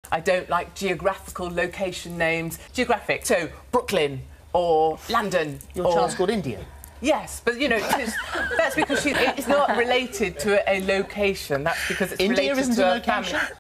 I don't like geographical location names. Geographic, so Brooklyn or London. Your child's called India? Yes, but, you know, that's because it's not related to a location. That's because it's India related isn't to a a location? family.